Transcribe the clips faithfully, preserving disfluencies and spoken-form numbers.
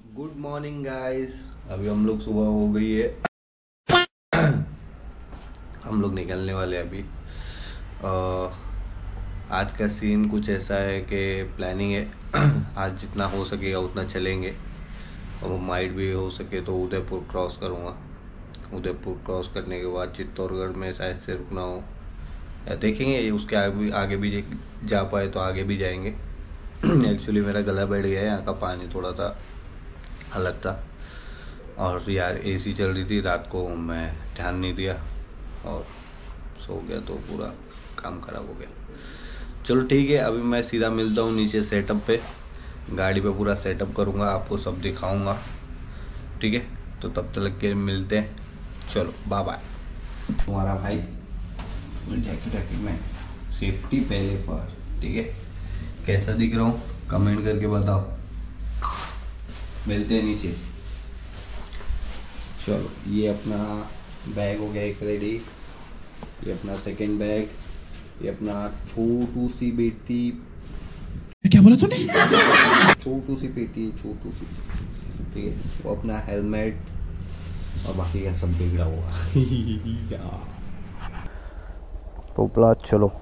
Good morning guys. अभी हम लोग सुबह हो गई है हम लोग निकलने वाले हैं अभी। आ, आज का सीन कुछ ऐसा है कि प्लानिंग है आज जितना हो सकेगा उतना चलेंगे और माइट भी हो सके तो उदयपुर क्रॉस करूँगा। उदयपुर क्रॉस करने के बाद चित्तौड़गढ़ में शायद से रुकना हो या देखेंगे, उसके आगे आगे भी जा पाए तो आगे भी जाएंगे। एक्चुअली मेरा गला बैठ गया है, यहाँ का पानी थोड़ा सा अलग था और यार एसी चल रही थी रात को, मैं ध्यान नहीं दिया और सो गया तो पूरा काम खराब हो गया। चलो ठीक है, अभी मैं सीधा मिलता हूँ नीचे सेटअप पे, गाड़ी पे पूरा सेटअप करूँगा, आपको सब दिखाऊँगा। ठीक है, तो तब तक के मिलते हैं। चलो बाय बाय। तुम्हारा भाई फुल जैकेट वैकेट में, सेफ्टी पहले फर्स्ट। ठीक है, कैसा दिख रहा हूँ कमेंट करके बताओ। मिलते हैं नीचे। चलो ये अपना बैग हो गया एक रेडी, ये अपना सेकंड बैग, ये अपना छोटू सी बेटी, क्या बोला तूने? छोटू सी बेटी छोटू सी, ठीक है, वो अपना हेलमेट और बाकी का सब बिगड़ा हुआ। पोपला चलो।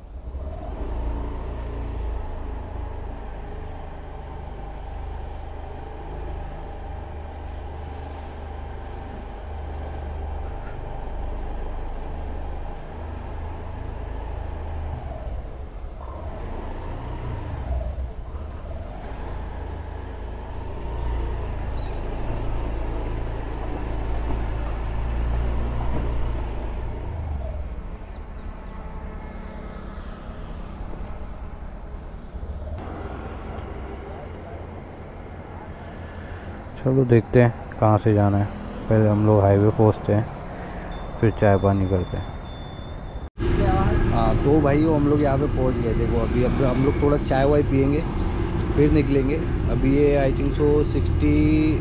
चलो देखते हैं कहाँ से जाना है। पहले हम लोग हाईवे पहुँचते हैं, फिर चाय पानी करते हैं। हाँ तो भाई हम लोग यहाँ पे पहुँच गए। देखो अभी अब हम लोग थोड़ा चाय वाय पियेंगे फिर निकलेंगे। अभी ये I think so sixty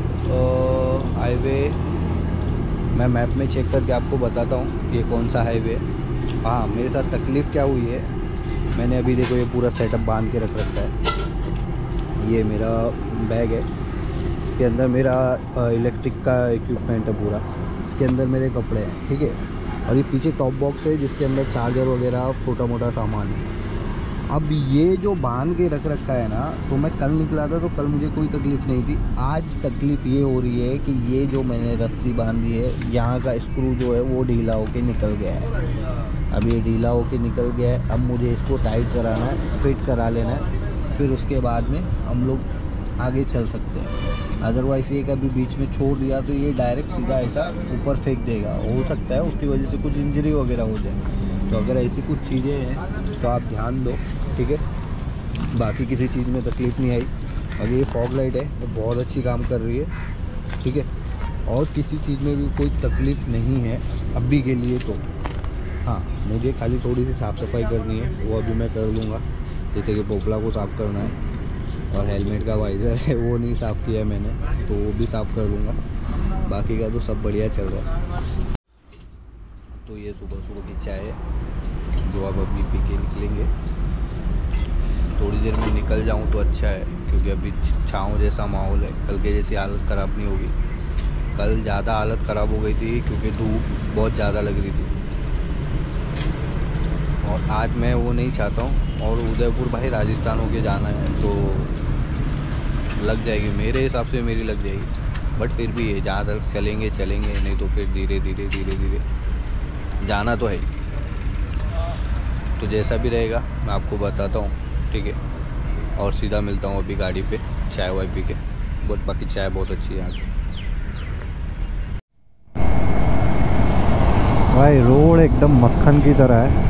highway, मैं मैप में चेक करके आपको बताता हूँ ये कौन सा हाईवे है। हाँ मेरे साथ तकलीफ़ क्या हुई है, मैंने अभी देखो ये पूरा सेटअप बांध के रख रखा है। ये मेरा बैग है, इसके अंदर मेरा इलेक्ट्रिक का इक्विपमेंट है पूरा, इसके अंदर मेरे कपड़े हैं, ठीक है। और ये पीछे टॉप बॉक्स है जिसके अंदर चार्जर वगैरह छोटा मोटा सामान है। अब ये जो बांध के रख रखा है ना, तो मैं कल निकला था तो कल मुझे कोई तकलीफ़ नहीं थी। आज तकलीफ़ ये हो रही है कि ये जो मैंने रस्सी बांधी है, यहाँ का स्क्रू जो है वो ढीला होके निकल गया है। अब ये ढीला होके निकल गया है, अब मुझे इसको टाइट कराना है, फिट करा लेना है, फिर उसके बाद में हम लोग आगे चल सकते हैं। अदरवाइज़ ये कभी बीच में छोड़ दिया तो ये डायरेक्ट सीधा ऐसा ऊपर फेंक देगा, हो सकता है उसकी वजह से कुछ इंजरी वगैरह हो जाए। तो अगर ऐसी कुछ चीज़ें हैं तो आप ध्यान दो, ठीक है। बाकी किसी चीज़ में तकलीफ़ नहीं आई। अगर ये फॉग लाइट है तो बहुत अच्छी काम कर रही है, ठीक है। और किसी चीज़ में भी कोई तकलीफ़ नहीं है अभी के लिए तो। हाँ मुझे खाली थोड़ी सी साफ़ सफाई करनी है, वो अभी मैं कर लूँगा। जैसे कि पोपला को साफ़ करना है और हेलमेट का वाइज़र है वो नहीं साफ़ किया मैंने, तो वो भी साफ़ कर लूँगा। बाकी का तो सब बढ़िया चल रहा है। तो ये सुबह सुबह की चाय है जो आप अभी पी के निकलेंगे। थोड़ी देर में निकल जाऊँ तो अच्छा है, क्योंकि अभी छाँव जैसा माहौल है। कल के जैसी हालत ख़राब नहीं होगी। कल ज़्यादा हालत ख़राब हो गई थी क्योंकि धूप बहुत ज़्यादा लग रही थी, और आज मैं वो नहीं चाहता हूँ। और उदयपुर भाई राजस्थान होके जाना है तो लग जाएगी, मेरे हिसाब से मेरी लग जाएगी। बट फिर भी ये जहाँ तक चलेंगे चलेंगे, नहीं तो फिर धीरे धीरे धीरे धीरे जाना तो है। तो जैसा भी रहेगा मैं आपको बताता हूँ, ठीक है। और सीधा मिलता हूँ अभी गाड़ी पे चाय वाय पी के। बहुत बाकी चाय बहुत अच्छी है यहाँ की भाई। रोड एकदम मक्खन की तरह है,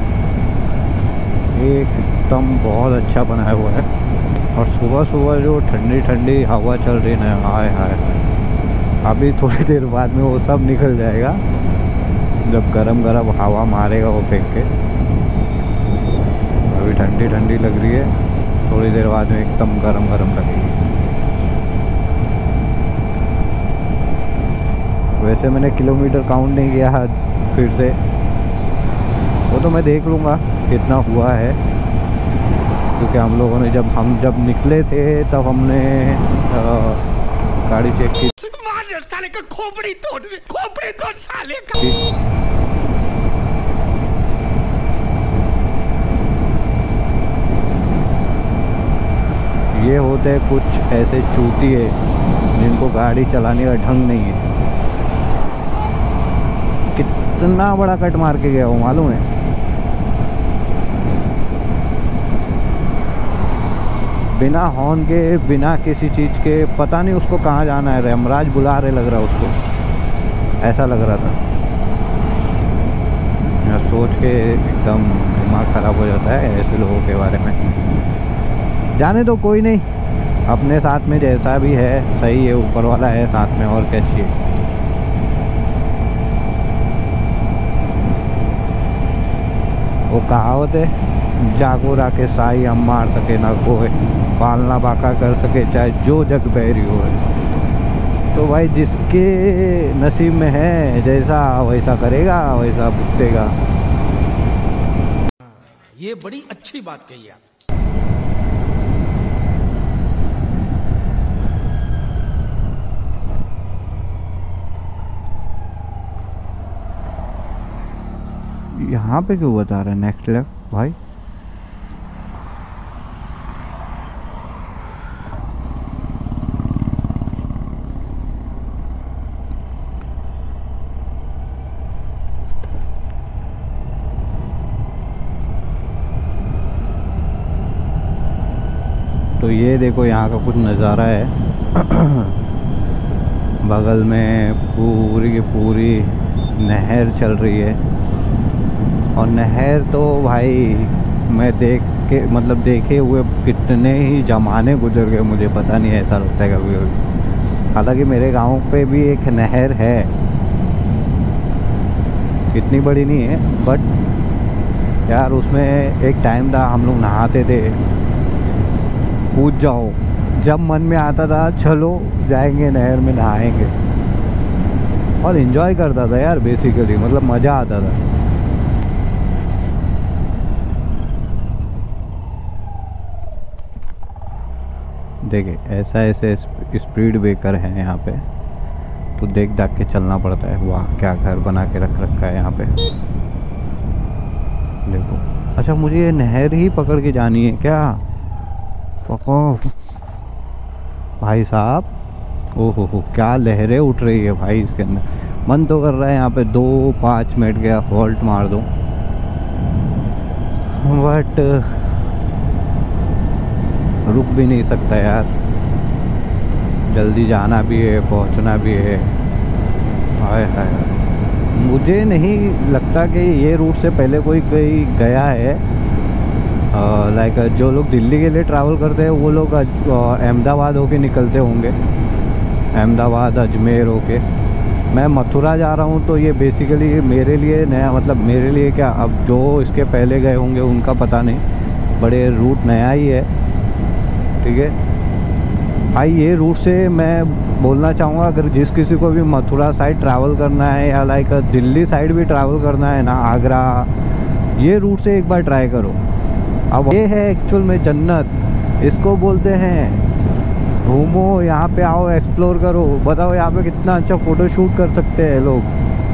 एकदम बहुत अच्छा बनाया हुआ है। और सुबह सुबह जो ठंडी ठंडी हवा चल रही है, हाय हाय। अभी थोड़ी देर बाद में वो सब निकल जाएगा जब गरम गरम हवा मारेगा वो फेंक के। अभी ठंडी ठंडी लग रही है, थोड़ी देर बाद में एकदम गरम गरम लगेगी। वैसे मैंने किलोमीटर काउंट नहीं किया आज फिर से, वो तो मैं देख लूँगा कितना हुआ है। क्योंकि हम लोगों ने जब हम जब निकले थे तब हमने गाड़ी चेक की, साले का खोपड़ी तोड़ खोपड़ी तोड़ साले का। ये होते हैं कुछ ऐसे चूतिए जिनको गाड़ी चलाने का ढंग नहीं है। कितना बड़ा कट मार के गया हो मालूम है। बिना हॉर्न के, बिना किसी चीज़ के, पता नहीं उसको कहाँ जाना है, यमराज बुला रहे लग रहा उसको, ऐसा लग रहा था। मैं सोच के एकदम दिमाग ख़राब हो जाता है ऐसे लोगों के बारे में। जाने दो, कोई नहीं, अपने साथ में जैसा भी है सही है, ऊपर वाला है साथ में, और क्या चाहिए। वो कहावत है, जागो राके साई हम मार सके ना कोई, पालना बाका कर सके चाहे जो जग बैरी हो। तो भाई जिसके नसीब में है जैसा वैसा करेगा, वैसा भुगतेगा। ये बड़ी अच्छी बात कही आप। यहाँ पे क्यों बता रहा है नेक्स्ट लेफ्ट भाई? तो ये देखो यहाँ का कुछ नज़ारा है। बगल में पूरी की पूरी नहर चल रही है, और नहर तो भाई मैं देख के मतलब देखे हुए कितने ही ज़माने गुजर गए, मुझे पता नहीं ऐसा लगता है कभी कभी। हालांकि मेरे गांव पे भी एक नहर है, इतनी बड़ी नहीं है, बट यार उसमें एक टाइम था हम लोग नहाते थे, कूद जाओ, जब मन में आता था चलो जाएंगे नहर में नहाएंगे, और एंजॉय करता था यार बेसिकली, मतलब मज़ा आता था। देखिए ऐसा ऐसे स्पीड ब्रेकर है यहाँ पे, तो देख दाख के चलना पड़ता है। वाह क्या घर बना के रख रखा है यहाँ पे, देखो। अच्छा मुझे ये नहर ही पकड़ के जानी है क्या? फको भाई साहब, ओहो हो क्या लहरें उठ रही है भाई इसके अंदर। मन तो कर रहा है यहाँ पे दो पाँच मिनट गया हॉल्ट मार दूँ, बट रुक भी नहीं सकता यार, जल्दी जाना भी है, पहुंचना भी है। हाय हाय, मुझे नहीं लगता कि ये रूट से पहले कोई कहीं गया है। लाइक जो लोग दिल्ली के लिए ट्रैवल करते हैं वो लोग अहमदाबाद होके निकलते होंगे, अहमदाबाद अजमेर होके। मैं मथुरा जा रहा हूँ, तो ये बेसिकली मेरे लिए नया, मतलब मेरे लिए क्या, अब जो इसके पहले गए होंगे उनका पता नहीं, बड़े रूट नया ही है, ठीक है भाई। ये रूट से मैं बोलना चाहूँगा, अगर जिस किसी को भी मथुरा साइड ट्रैवल करना है या लाइक दिल्ली साइड भी ट्रैवल करना है ना, आगरा, ये रूट से एक बार ट्राई करो। अब ये है एक्चुअल में जन्नत, इसको बोलते हैं। घूमो यहाँ पे, आओ एक्सप्लोर करो, बताओ यहाँ पे कितना अच्छा फ़ोटो शूट कर सकते हैं लोग।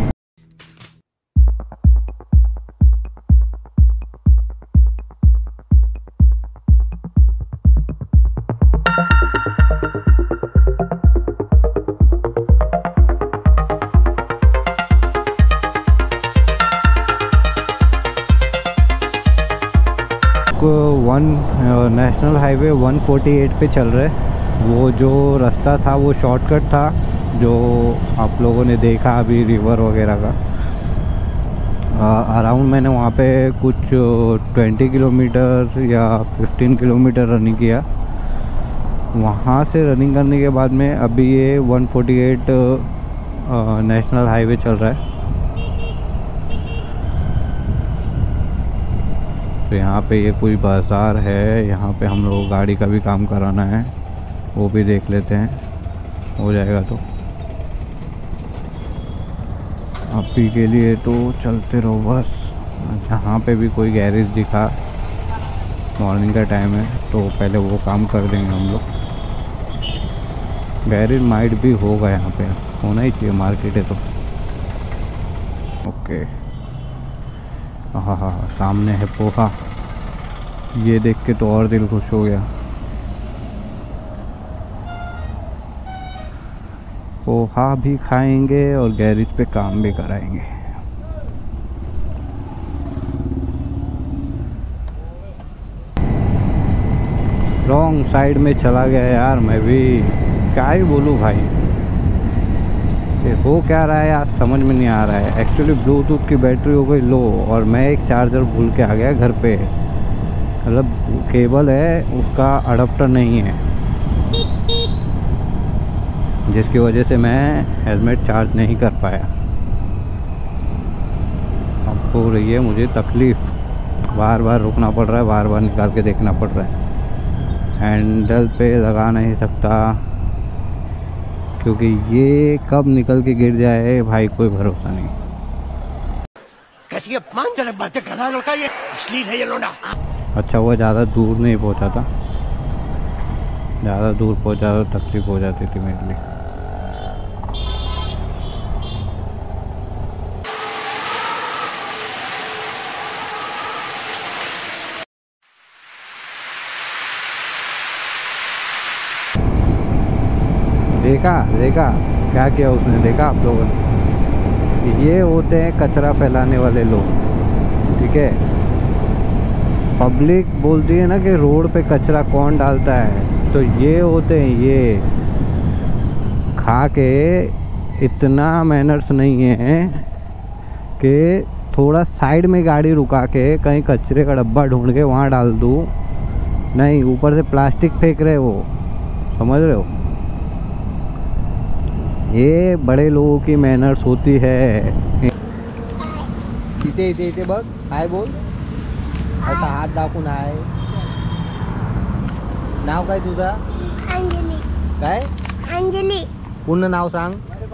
One national highway one forty eight पे चल रहे, वो जो रास्ता था वो शॉर्टकट था जो आप लोगों ने देखा अभी रिवर वगैरह का। अराउंड मैंने वहाँ पे कुछ ट्वेंटी किलोमीटर या फिफ्टीन किलोमीटर रनिंग किया। वहाँ से रनिंग करने के बाद में अभी ये one forty eight national highway चल रहा है। तो यहाँ पे ये कोई बाज़ार है, यहाँ पे हम लोग गाड़ी का भी काम कराना है, वो भी देख लेते हैं, हो जाएगा तो। अभी के लिए तो चलते रहो बस। जहाँ पे भी कोई गैरेज दिखा, मॉर्निंग का टाइम है, तो पहले वो काम कर देंगे हम लोग। गैरेज माइट भी होगा यहाँ पे, होना ही चाहिए, मार्केट है तो। ओके, हाँ हाँ सामने है पोहा, ये देख के तो और दिल खुश हो गया। पोहा भी खाएंगे और गैरेज पे काम भी कराएंगे। रॉन्ग साइड में चला गया यार, मैं भी क्या ही बोलूँ भाई, ये हो क्या रहा है आज समझ में नहीं आ रहा है। एक्चुअली ब्लूटूथ की बैटरी हो गई लो और मैं एक चार्जर भूल के आ गया घर पे, मतलब केबल है उसका अडप्टर नहीं है, जिसकी वजह से मैं हेलमेट चार्ज नहीं कर पाया। अब हो रही है मुझे तकलीफ़, बार बार रुकना पड़ रहा है, बार बार निकाल के देखना पड़ रहा है। हैंडल पे लगा नहीं सकता क्योंकि ये कब निकल के गिर जाए भाई कोई भरोसा नहीं। कैसी अपमानजनक बातें कर रहा है लड़का, ये अश्लील है ये लोना। अच्छा वो ज़्यादा दूर नहीं पहुंचा था, ज़्यादा दूर पहुंचा तो तकलीफ हो जाती थी मेरे लिए। देखा देखा क्या किया उसने, देखा आप लोगों ने, ये होते हैं कचरा फैलाने वाले लोग, ठीक है। पब्लिक बोलती है ना कि रोड पे कचरा कौन डालता है, तो ये होते हैं, ये खा के इतना मैनर्स नहीं है कि थोड़ा साइड में गाड़ी रुका के कहीं कचरे का डब्बा ढूंढ के वहाँ डाल दूँ, नहीं ऊपर से प्लास्टिक फेंक रहे वो, समझ रहे हो। ये बड़े लोगों की मैनर्स होती है। इथे इथे इथे बघ, हाय बोल, असा हात दाखवून हाय। नाव काय तुझं? अंजली. काय? अंजली. पूर्ण नाव सांग.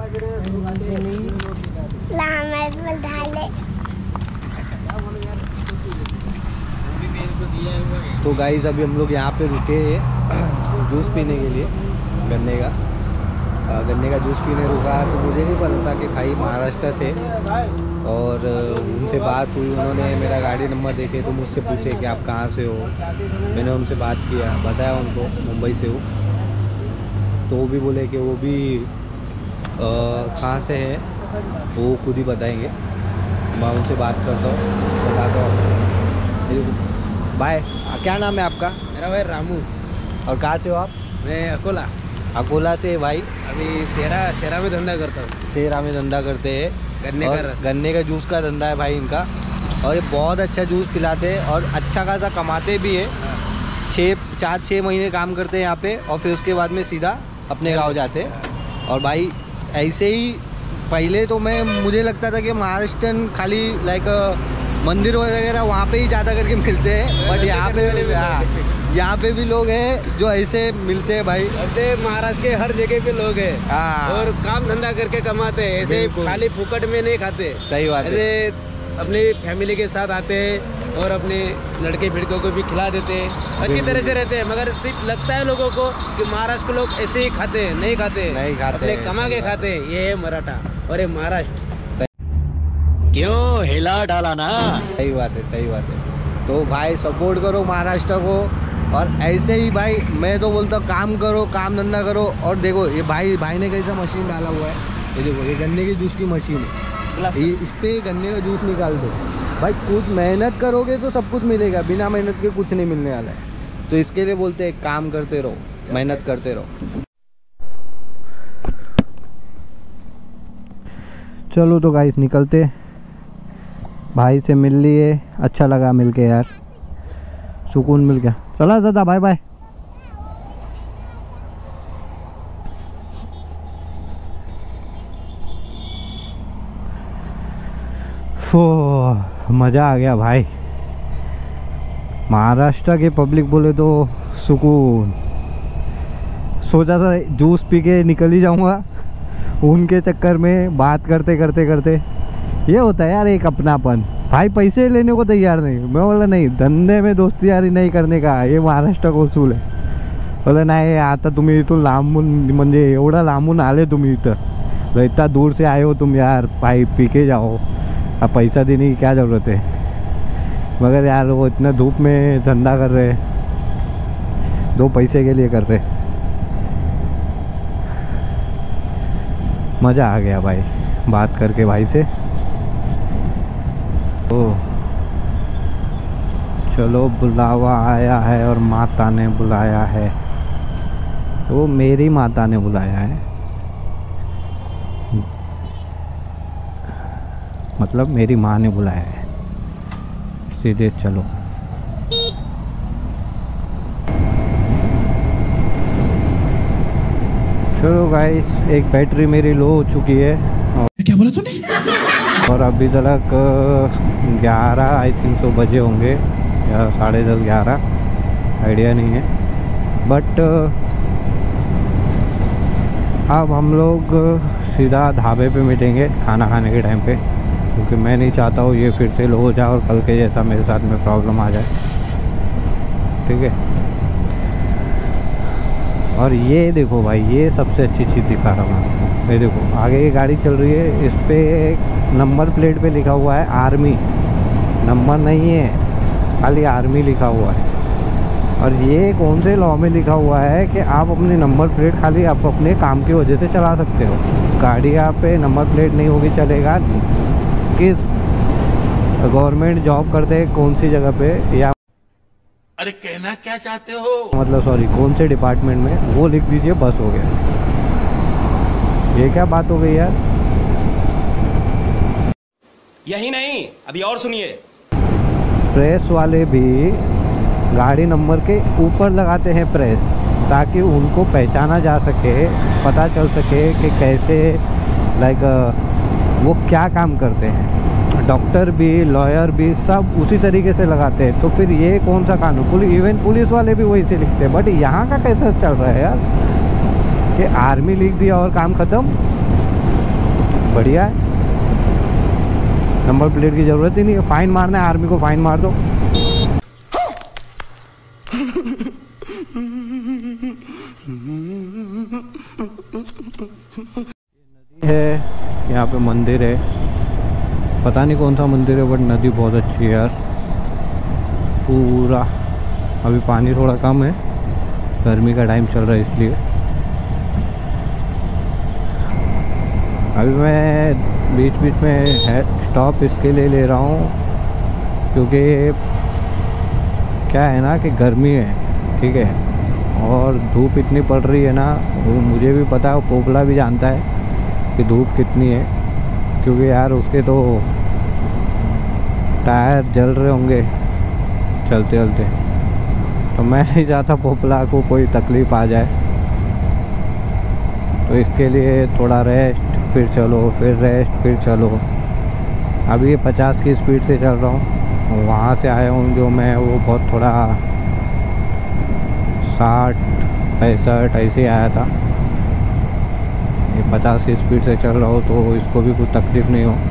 लहान झाले. तो गाइस अभी हम लोग यहाँ पे रुके हैं जूस पीने के लिए, गन्ने का गन्ने का जूस पीने रुका। तो मुझे नहीं पता था कि भाई महाराष्ट्र से, और उनसे बात हुई, उन्होंने मेरा गाड़ी नंबर देखे तो मुझसे पूछे कि आप कहाँ से हो। मैंने उनसे बात किया, बताया उनको मुंबई से हो, तो वो भी बोले कि वो भी कहाँ से है वो खुद ही बताएंगे। मैं उनसे बात करता हूँ, बताता हूँ। बाय। क्या नाम है आपका? मेरा भाई रामू। और कहाँ से हो आप? मैं अकोला। अकोला से भाई। अभी सेरा सेरा में धंधा करता हूँ। सेरा में धंधा करते हैं, गन्ने का रस, गन्ने का जूस का धंधा है भाई इनका। और ये बहुत अच्छा जूस पिलाते हैं और अच्छा खासा कमाते भी है। छः चार छः महीने काम करते हैं यहाँ पे और फिर उसके बाद में सीधा अपने गांव जाते हैं। और भाई ऐसे ही पहले तो मैं मुझे लगता था कि महाराष्ट्रन खाली लाइक मंदिर वगैरह वहाँ पे ही ज़्यादा करके मिलते हैं, बट यहाँ पे हाँ यहाँ पे भी लोग हैं जो ऐसे मिलते हैं भाई। अरे महाराष्ट्र के हर जगह पे लोग हैं हाँ, और काम धंधा करके कमाते हैं, ऐसे खाली फुकट में नहीं खाते। सही बात है। ऐसे अपनी फैमिली के साथ आते हैं और अपने लड़के फिड़कों को भी खिला देते हैं, अच्छी तरह से रहते हैं। मगर सिर्फ लगता है लोगों को कि महाराष्ट्र के लोग ऐसे ही खाते हैं, नहीं खाते, नहीं खाते, अपने कमा के खाते हैं। ये है मराठा और ये महाराष्ट्र। क्यों हिला डाला ना? सही बात है, सही बात है। तो भाई सपोर्ट करो महाराष्ट्र को, और ऐसे ही भाई मैं तो बोलता हूँ काम करो, काम धंधा करो। और देखो ये भाई भाई ने कैसा मशीन डाला हुआ है, ये देखो ये गन्ने की जूस की मशीन है, ये इस पे गन्ने का जूस निकाल दो भाई। कुछ मेहनत करोगे तो सब कुछ मिलेगा, बिना मेहनत के कुछ नहीं मिलने वाला है। तो इसके लिए बोलते हैं काम करते रहो, मेहनत करते रहो। चलो तो गाइस निकलते, भाई से मिल लिए, अच्छा लगा मिलके यार, सुकून मिल गया। चला दादा, बाय बाय। ओह मज़ा आ गया भाई। महाराष्ट्र के पब्लिक बोले तो सुकून। सोचा था जूस पी के निकल ही जाऊंगा, उनके चक्कर में बात करते करते करते ये होता है यार एक अपनापन। भाई पैसे लेने को तैयार नहीं, मैं बोला नहीं, धंधे में दोस्ती यारी नहीं करने का, ये महाराष्ट्र का उसूल है। बोला नाही आता तुम्ही इथून लांबून म्हणजे एवढा लांबून आले तुम्ही इधर, तो इतना दूर से आए हो तुम यार, भाई पी के जाओ, अब पैसा देने की क्या ज़रूरत है। मगर यार वो इतना धूप में धंधा कर रहे, दो पैसे के लिए कर रहे। मज़ा आ गया भाई बात करके भाई से। ओ चलो बुलावा आया है और माता ने बुलाया है, वो मेरी माता ने बुलाया है, मतलब मेरी माँ ने बुलाया है। सीधे चलो। चलो गाइस, एक बैटरी मेरी लो हो चुकी है। क्या बोला तूने? और अभी तक ग्यारह आई थिंक सो बजे होंगे या साढ़े दस ग्यारह, आइडिया नहीं है। बट अब हम लोग सीधा ढाबे पे मिलेंगे खाना खाने के टाइम पे, क्योंकि मैं नहीं चाहता हूँ ये फिर से लो हो जाए और कल के जैसा मेरे साथ में प्रॉब्लम आ जाए। ठीक है। और ये देखो भाई, ये सबसे अच्छी चीज़ दिखा रहा हूँ आपको। ये देखो आगे की गाड़ी चल रही है, इस पर नंबर प्लेट पे लिखा हुआ है आर्मी, नंबर नहीं है, खाली आर्मी लिखा हुआ है। और ये कौन से लॉ में लिखा हुआ है कि आप अपनी नंबर प्लेट खाली आप अपने काम की वजह से चला सकते हो, गाड़ी आप पे नंबर प्लेट नहीं होगी चलेगा। किस गवर्नमेंट जॉब करते हैं कौन सी जगह पे, या अरे कहना क्या चाहते हो? मतलब सॉरी कौन से डिपार्टमेंट में, वो लिख दीजिए, बस हो गया। ये क्या बात हो गई यार। यही नहीं, अभी और सुनिए। प्रेस वाले भी गाड़ी नंबर के ऊपर लगाते हैं प्रेस, ताकि उनको पहचाना जा सके, पता चल सके कि कैसे लाइक वो क्या काम करते हैं। डॉक्टर भी, लॉयर भी, सब उसी तरीके से लगाते हैं। तो फिर ये कौन सा कानून, पुलिस, इवन पुलिस वाले भी वही से लिखते हैं। बट यहाँ का कैसे चल रहा है यार कि आर्मी लिख दिया और काम ख़त्म। बढ़िया है, नंबर प्लेट की ज़रूरत ही नहीं है। फाइन मारना है आर्मी को, फाइन मार दो। नदी है यहाँ पे, मंदिर है, पता नहीं कौन सा मंदिर है, बट नदी बहुत अच्छी है यार पूरा। अभी पानी थोड़ा कम है, गर्मी का टाइम चल रहा है इसलिए। अभी मैं बीच बीच में है स्टॉप इसके लिए ले रहा हूँ, क्योंकि क्या है ना कि गर्मी है, ठीक है, और धूप इतनी पड़ रही है ना, वो मुझे भी पता है, पोपला भी जानता है कि धूप कितनी है, क्योंकि यार उसके तो टायर जल रहे होंगे चलते चलते। तो मैं नहीं चाहता पोपला को कोई तकलीफ़ आ जाए, तो इसके लिए थोड़ा रेस्ट, फिर चलो, फिर रेस्ट, फिर चलो। अभी ये पचास की स्पीड से चल रहा हूँ, वहाँ से आया हूँ जो मैं, वो बहुत थोड़ा साठ पैंसठ ऐसे आया था। ये पचास की स्पीड से चल रहा हो तो इसको भी कुछ तकलीफ़ नहीं हो।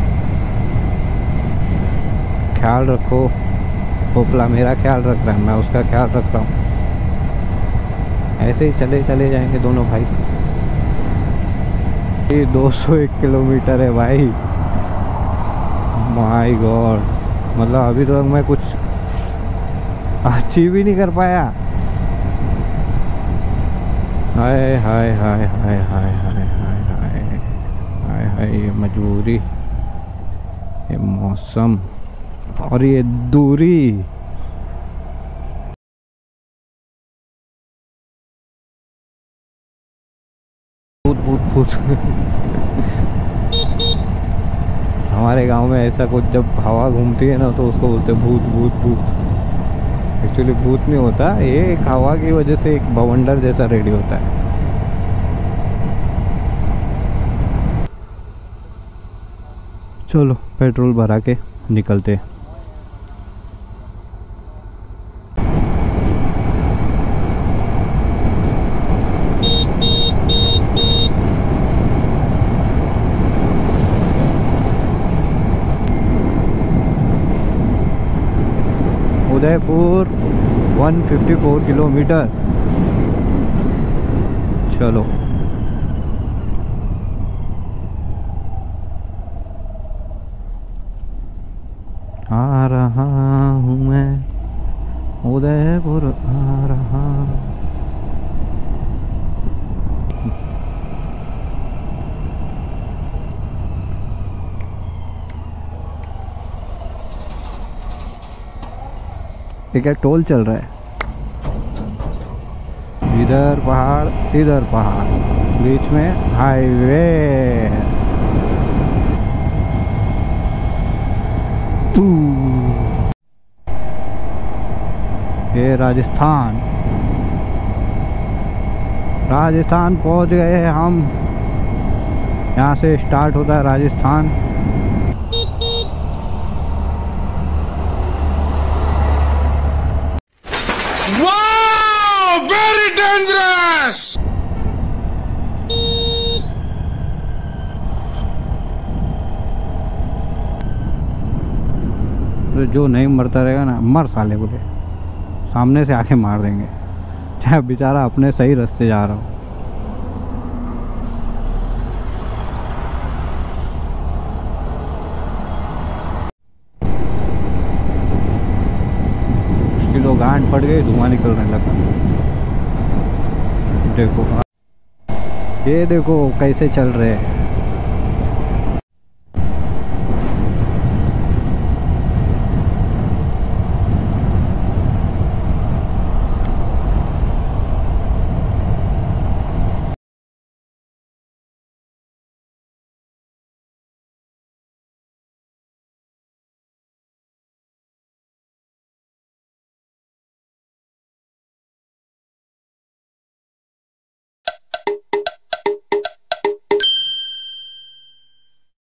ख्याल रखो, पोपला मेरा ख्याल रख रहा है, मैं उसका ख्याल रख रहा हूँ। ऐसे ही चले चले जाएंगे दोनों भाई। ये दो सौ एक किलोमीटर है भाई, माय गॉड। मतलब अभी तक तो मैं कुछ अचीव ही नहीं कर पाया। हाय हाय हाय हाय हाय हाय हाय हाय हाय हाय, ये मजबूरी, ये मौसम और ये दूरी। भूत भूत भूत हमारे गांव में ऐसा कुछ, जब हवा घूमती है ना तो उसको बोलते भूत भूत भूत। एक्चुअली भूत नहीं होता, ये एक हवा की वजह से एक बवंडर जैसा रेडी होता है। चलो पेट्रोल भरा के निकलते। उदयपुर एक सौ चौवन किलोमीटर। चलो आ रहा हूँ मैं, उदयपुर आ रहा। ये क्या टोल चल रहा है? इधर पहाड़ इधर पहाड़, बीच में हाईवे। ये राजस्थान, राजस्थान पहुंच गए हैं हम। यहाँ से स्टार्ट होता है राजस्थान। वाह, वेरी डेंजरस। जो नहीं मरता रहेगा ना, मर साले बोले, सामने से आके मार देंगे, चाहे बेचारा अपने सही रास्ते जा रहा हो। उसकी तो गांठ पड़ गई, धुआं निकलने लगा। देखो ये देखो कैसे चल रहे हैं।